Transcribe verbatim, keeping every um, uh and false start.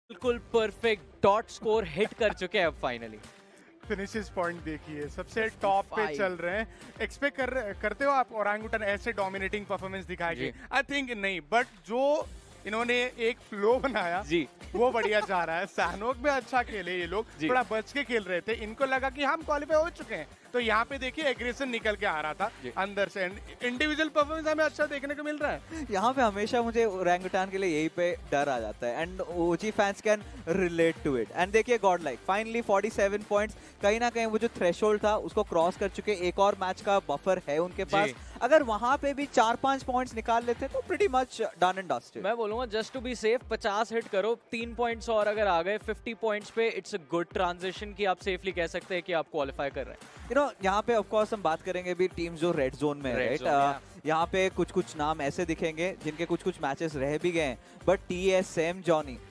बिल्कुल perfect dot score hit कर चुके हैं अब फाइनली। फिनिशेस पॉइंट देखिए, सबसे टॉप पे Five. चल रहे हैं। एक्सपेक्ट कर करते हो आप ओरांगुटन ऐसे डोमिनेटिंग परफॉर्मेंस दिखाएंगे? आई थिंक नहीं, बट जो इन्होंने एक फ्लो बनाया जी वो बढ़िया जा रहा है। सैनोक में अच्छा खेले ये लोग, थोड़ा बच के खेल रहे थे, इनको लगा कि हम क्वालिफाई हो चुके हैं, तो यहाँ पे देखिए एग्रेशन निकल के आ रहा था अंदर से। इंडिविजुअल परफॉर्मेंस हमें अच्छा देखने को मिल रहा है यहाँ पे। हमेशा मुझे ओरंगुटान के लिए यही पे डर आ जाता है, and OG fans can relate to it. And देखिए गॉड लाइक फाइनली सैंतालीस पॉइंट्स, कहीं ना कहीं वो जो थ्रेशोल्ड था उसको क्रॉस कर चुके। एक और मैच का बफर है उनके पास, अगर वहां पे भी चार पांच पॉइंट्स निकाल लेते तो pretty much done and dusted. मैं बोलूंगा जस्ट टू बी सेफ पचास हिट करो, तीन पॉइंट्स और अगर आ गए पचास पॉइंट्स पे, इट्स अ गुड ट्रांजिशन कि आप सेफली कह सकते हैं कि आप क्वालिफाई कर रहे हैं। यू नो यहाँ पे ऑफ कोर्स हम बात करेंगे भी टीम जो रेड जोन में है, राइट। यहाँ पे कुछ कुछ नाम ऐसे दिखेंगे जिनके कुछ कुछ मैचेस रह भी गए हैं, but T S, Sam, Johnny